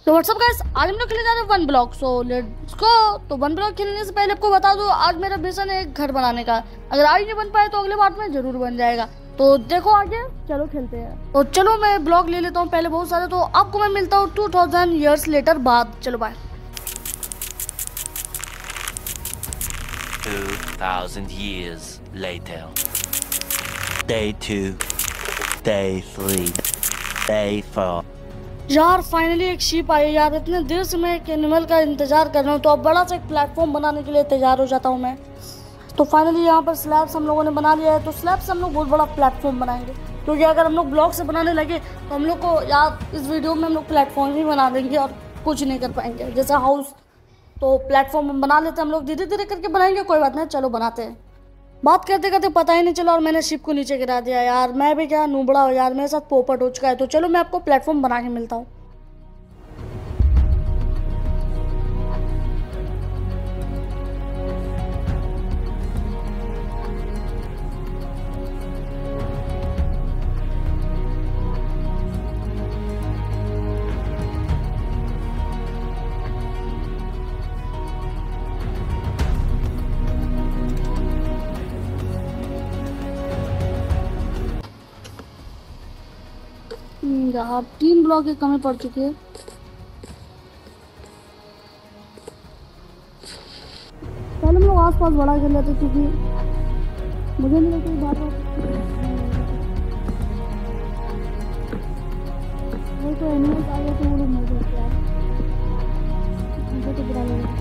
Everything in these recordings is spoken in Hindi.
तो व्हाट्सअप गाइस, आज हम लोग खेलने जा रहे हैं one block. So let's go. तो वन ब्लॉक खेलने से पहले आपको बता दूं, आज मेरा मिशन है एक घर बनाने का। अगर आज नहीं बन पाए तो अगले पार्ट में जरूर बन जाएगा। तो देखो आगे, चलो खेलते हैं। तो चलो मैं ब्लॉक ले लेता हूँ पहले बहुत सारे। तो आपको मैं मिलता हूँ 2000 ईयर्स लेटर बाद। चलो bye. 2000 years later. Day 2, Day 3, Day 4. यार फाइनली एक शिप आई है यार। इतने देर से मैं एक एनिमल का इंतजार कर रहा हूँ, तो अब बड़ा सा एक प्लेटफॉर्म बनाने के लिए तैयार हो जाता हूँ मैं। तो फाइनली यहाँ पर स्लैब्स हम लोगों ने बना लिया है। तो स्लैब से हम लोग बहुत बड़ा प्लेटफॉर्म बनाएंगे, क्योंकि अगर हम लोग ब्लॉक से बनाने लगे तो हम लोग को यार इस वीडियो में हम लोग प्लेटफॉर्म ही बना देंगे और कुछ नहीं कर पाएंगे, जैसे हाउस। तो प्लेटफॉर्म हम बना लेते हैं, हम लोग धीरे धीरे करके बनाएंगे, कोई बात नहीं। चलो बनाते हैं। बात करते करते पता ही नहीं चला और मैंने शिप को नीचे गिरा दिया यार। मैं भी क्या नूबड़ा हो यार, मेरे साथ पोपट हो चुका है। तो चलो मैं आपको प्लेटफॉर्म बना के मिलता हूँ। यहाँ 3 ब्लॉक की कमी पड़ चुकी है। पहले हम लोग आस पास बड़ा कर लेते, क्योंकि मुझे नहीं लगता बार बार तो एनिमल्स आ गया तो वो लोग मर जाते यार। मुझे तो बुरा लगा।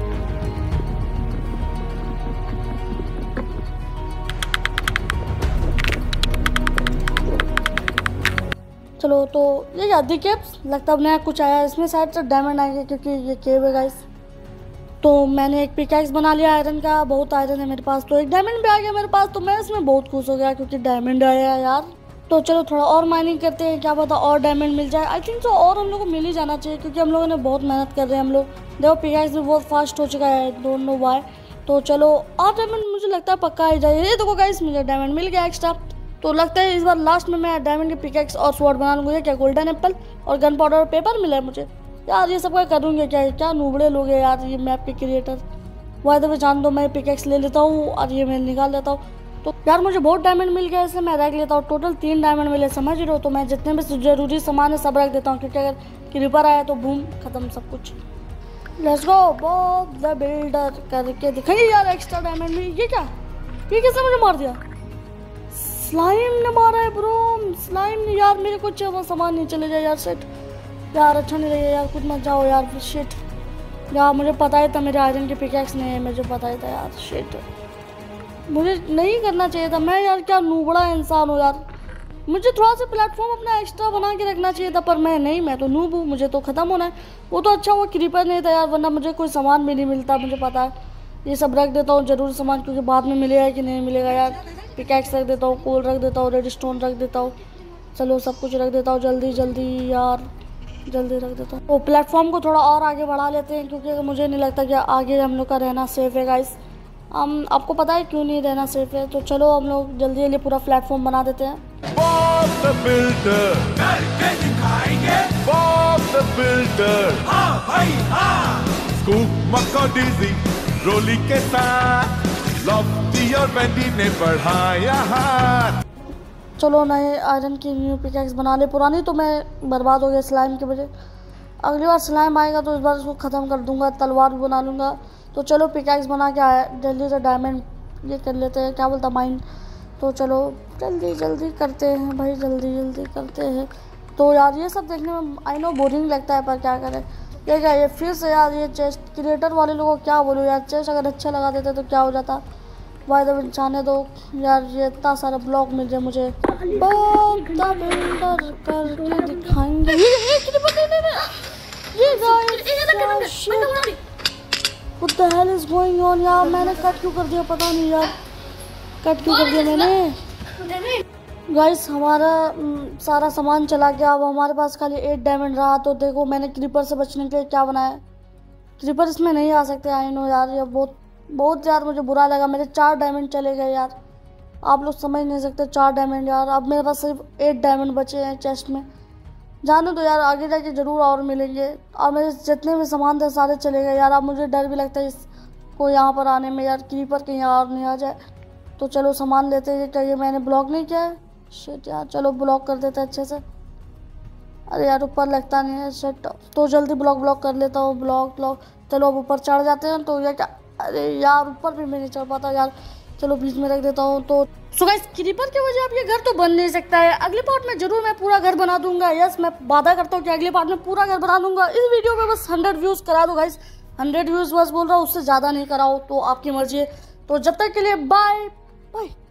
चलो तो ये यादी केव्स लगता है नया कुछ आया है। इसमें शायद से डायमंड आएंगे, क्योंकि ये केव है गाइस। तो मैंने एक पिकैक्स बना लिया आयरन का। बहुत आयरन है मेरे पास, तो एक डायमंड भी आ गया मेरे पास। तो मैं इसमें बहुत खुश हो गया क्योंकि डायमंड आया यार। तो चलो थोड़ा और माइनिंग करते हैं, क्या पता और डायमंड मिल जाए। आई थिंक तो और हम लोग को मिल ही जाना चाहिए, क्योंकि हम लोगों ने बहुत मेहनत कर रहे हैं। हम लोग देखो पिकैक्स भी बहुत फास्ट हो चुका है, डोंट नो व्हाई। तो चलो और डायमंड मुझे लगता है पक्का आ जाए। ये देखो गाइस, मुझे डायमंड मिल गया एक्स्ट्रा। तो लगता है इस बार लास्ट में मैं डायमंड की पिकैक्स और स्वॉर्ड बना लूँगा। क्या गोल्डन एप्पल और गन पाउडर और पेपर मिला है मुझे यार। ये सब क्या करूँगे, क्या नूबड़े लोग हैं यार ये मैप के क्रिएटर। वायदे में जान दो, मैं पिकैक्स ले लेता हूँ और ये मैं निकाल लेता हूँ। तो यार मुझे बहुत डायमंड मिल गया, इसलिए मैं रख लेता हूँ। टोटल 3 डायमंड मिले, समझ रहे हो। तो मैं जितने भी जरूरी सामान है सब रख देता हूँ, क्योंकि अगर क्रीपर आया तो बूम खत्म सब कुछ। Let's go Bob the builder करके दिखाइए यार एक्स्ट्रा डायमंड में। ये क्या, ये किसने मुझे मार दिया? स्लाइम ने मारा है ब्रो। स्लाइम ने यार मेरे कुछ वो सामान नहीं चले जाए यार। सेट यार अच्छा नहीं लगे यार, कुछ मत जाओ यार। शिट यार, मुझे पता ही था मेरे आयरन के पिकैक्स नहीं है, मुझे पता ही था यार। शिट, मुझे नहीं करना चाहिए था। मैं यार क्या नूबड़ा इंसान हूँ यार। मुझे थोड़ा सा प्लेटफॉर्म अपना एक्स्ट्रा बना के रखना चाहिए था, पर मैं नहीं, मैं तो नूब हूँ, मुझे तो ख़त्म होना है। वो तो अच्छा हुआ क्रीपर नहीं था यार, वरना मुझे कोई सामान भी नहीं मिलता। मुझे पता है, ये सब रख देता हूँ जरूरी सामान, क्योंकि बाद में मिलेगा कि नहीं मिलेगा यार। पिकैक्स रख देता हूँ, कोल रख देता हूँ, रेड स्टोन रख देता हूँ। चलो सब कुछ रख देता हूँ जल्दी जल्दी यार, जल्दी रख देता हूँ। तो प्लेटफॉर्म को थोड़ा और आगे बढ़ा लेते हैं, क्योंकि मुझे नहीं लगता कि आगे हम लोग का रहना सेफ है गाइस। आपको पता है क्यों नहीं रहना सेफ है। तो चलो हम लोग जल्दी जल्दी पूरा प्लेटफॉर्म बना देते हैं। बॉब द बिल्डर करके दिखाएंगे। बॉब द बिल्डर, हाँ भाई हाँ। स्कूप मक्कोडीजी रोली के साथ लॉफ्टी और वेंडी ने बढ़ाया हाथ। चलो नए आयरन की न्यू पिकैक्स बना ले, पुरानी तो मैं बर्बाद हो गया स्लाइम की वजह। अगली बार स्लाइम आएगा तो इस बार उसको ख़त्म कर दूंगा, तलवार भी बना लूँगा। तो चलो पिकैक्स बना के आया जल्दी से डायमंड ये कर लेते हैं, क्या बोलता माइन। तो चलो जल्दी जल्दी करते हैं भाई, जल्दी जल्दी करते हैं। तो यार ये सब देखने में आई नो बोरिंग लगता है, पर क्या करें। ये क्या, ये फिर से यार ये चेस्ट क्रिएटर वाले लोगों को क्या बोलूँ यार। चेस्ट अगर अच्छा लगा देते तो क्या हो जाता। वाई द जाने दो यार, ये इतना सारा ब्लॉक मिल जाए मुझे। बॉब द बिल्डर करके दिखाएंगे। ये guys what the hell is going on यार। मैंने कट क्यों कर दिया पता नहीं यार, कट क्यों कर दिया मैंने। गाइस हमारा सारा सामान चला गया। अब हमारे पास खाली 8 डायमंड रहा। तो देखो मैंने क्रीपर से बचने के लिए क्या बनाया। क्रीपर इसमें नहीं आ सकते, आई नो यार। ये बहुत यार मुझे बुरा लगा, मेरे 4 डायमंड चले गए यार। आप लोग समझ नहीं सकते, 4 डायमंड यार। अब मेरे पास सिर्फ 8 डायमंड बचे हैं चेस्ट में। जाने दो यार, आगे जाके ज़रूर और मिलेंगे। और मेरे जितने भी सामान थे सारे चले गए यार। अब मुझे डर भी लगता है इसको यहाँ पर आने में यार, क्रीपर कहीं और नहीं आ जाए। तो चलो सामान लेते हैं। क्या ये मैंने ब्लॉक नहीं किया है? शिट यार, चलो ब्लॉक कर देते हैं अच्छे से। अरे यार ऊपर लगता नहीं है, शिट। तो जल्दी ब्लॉक कर लेता हूँ, ब्लॉक। चलो अब ऊपर चढ़ जाते हैं। तो ये क्या, अरे यार ऊपर भी मैं नहीं चढ़ पाता यार। चलो बीच में रख देता हूँ। तो सो गाइस, क्रीपर की वजह अब ये घर तो बन नहीं सकता है। अगले पार्ट में जरूर मैं पूरा घर बना दूंगा। यस, मैं वादा करता हूँ कि अगले पार्ट में पूरा घर बना दूंगा। इस वीडियो में बस 100 व्यूज करा दो गाइस, 100 व्यूज बस बोल रहा हूँ, उससे ज़्यादा नहीं कराओ तो आपकी मर्जी है। तो जब तक के लिए बाय बाय।